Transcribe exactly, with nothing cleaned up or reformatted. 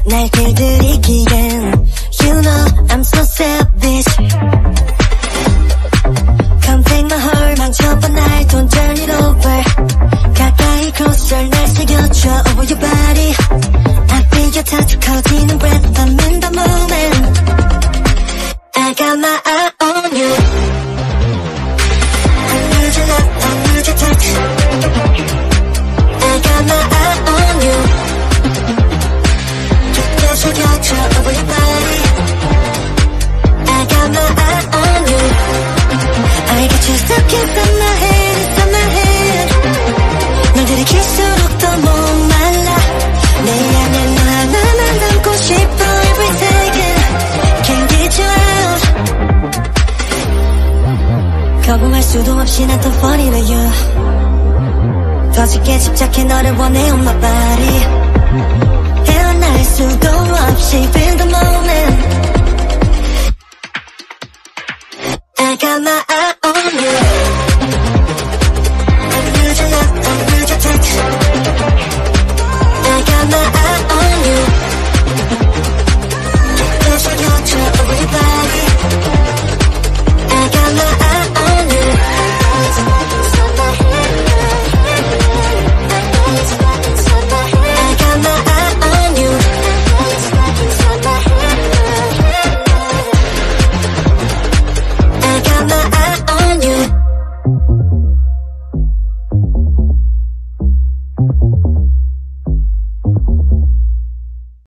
날 길들이기엔 You know I'm so savage Come take my heart 망쳐봐 날 Don't turn it over 가까이 closer 날 새겨줘 over your body I feel your touch 커지는 breath I'm in the moment I got my eye on you I need your love, I need your touch I got my eye on you 좁게 새겨줘 over your body I got my eye on you I got you stuck inside my head, inside my head 널 들이킬수록 더 목말라 내 안에 너 하나만 담고 싶어 every second Can't get you out 거부할 수도 없이 난 더 fall to you 더 짙게 집착해 너를 원해 on my body 헤어날 수도 없이 feel the moment I got my eye